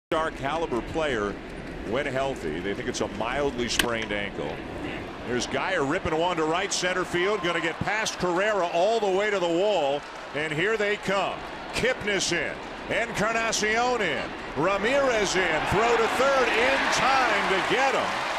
Star caliber player when healthy. They think it's a mildly sprained ankle. There's Geyer ripping one to right center field, going to get past Carrera all the way to the wall, and here they come. Kipnis in, Encarnacion in, Ramirez in, throw to third in time to get him.